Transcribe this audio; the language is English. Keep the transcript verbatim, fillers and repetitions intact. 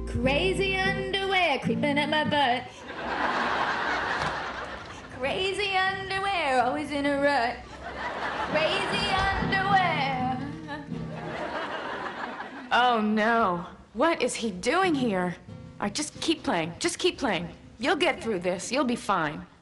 Crazy underwear creeping at my butt. Crazy underwear, always in a rut. Crazy underwear. Oh no. What is he doing here? All right, just keep playing. Just keep playing. You'll get through this. You'll be fine.